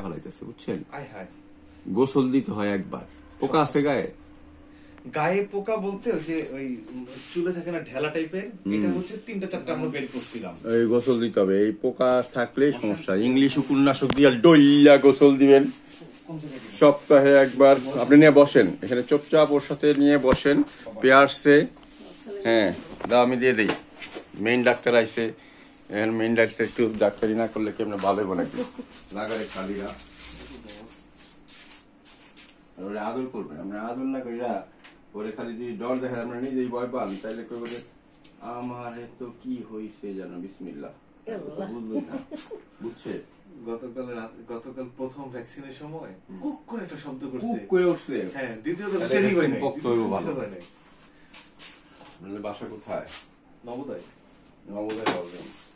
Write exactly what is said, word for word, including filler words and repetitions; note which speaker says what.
Speaker 1: ফেলাইতেছে বুঝছেন। গোসল দিতে হয় একবার। পোকা আছে গায়ে?
Speaker 2: গায়ে পোকা বলতে ওই যে ওই চুলে থাকে না ঢেলা টাইপের, এটা হচ্ছে তিনটা চারটা আমরা বের করছিলাম।
Speaker 1: এই গোসল দিতে হবে, এই পোকা থাকলেই সমস্যা। ইংলিশ উপন্যাসক দিয়ে ডইলা গোসল দিবেন সপ্তাহে একবার। আপনি নিয়ে বসেন এখানে চুপচাপ, ওর সাথে নিয়ে বসেন পেয়ারসে। হ্যাঁ দা আমি দিয়ে দিই। মেইন ডাক্তার আইসে, এখন মেইন ডাক্তার একটু ডাক্তারি না করলে কেমন ভালো হবে নাকি লাগারে খালিরা ওরে আদর করবেন। আমরা আদর না করিরা ওরে খালি যদি ডর দেখেন আমরা নিজেই ভয় পান, তাইলে কই বলে আমারে তো কি হইছে জানো বিসমিল্লাহ বুঝলই না বুঝছে।
Speaker 2: গতকাল গতকাল প্রথম ভ্যাকসিনের সময় কুক করে একটা শব্দ করছে,
Speaker 1: কুক করে উঠছে।
Speaker 2: হ্যাঁ দ্বিতীয়ত দেরি হয় নাই,
Speaker 1: পক্ত হইব ভালো হয় নাই। মানে বাসা কোথায়?
Speaker 2: নবোদয়।
Speaker 1: নবোদয় পাবেন।